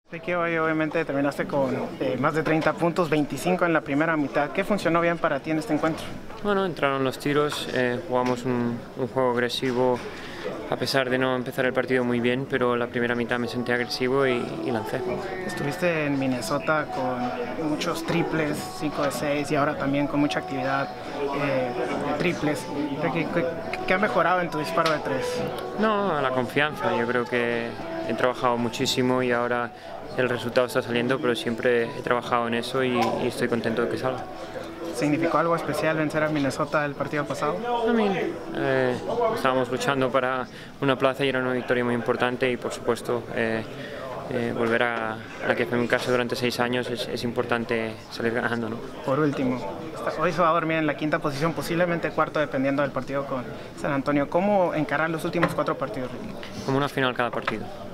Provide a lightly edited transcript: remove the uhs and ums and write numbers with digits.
Sé que hoy obviamente terminaste con más de 30 puntos, 25 en la primera mitad. ¿Qué funcionó bien para ti en este encuentro? Bueno, entraron los tiros, jugamos un juego agresivo a pesar de no empezar el partido muy bien, pero la primera mitad me sentí agresivo y lancé. Estuviste en Minnesota con muchos triples, 5 de 6 y ahora también con mucha actividad de triples. ¿Qué ha mejorado en tu disparo de 3? No, la confianza, yo creo que he trabajado muchísimo y ahora el resultado está saliendo, pero siempre he trabajado en eso y estoy contento de que salga. ¿Significó algo especial vencer a Minnesota el partido pasado? Estábamos luchando para una plaza y era una victoria muy importante y por supuesto volver a la que fue mi casa durante 6 años es importante salir ganando, ¿no? Por último, hoy se va a dormir en la quinta posición, posiblemente cuarto dependiendo del partido con San Antonio. ¿Cómo encarar los últimos 4 partidos, Ricky? Como una final cada partido.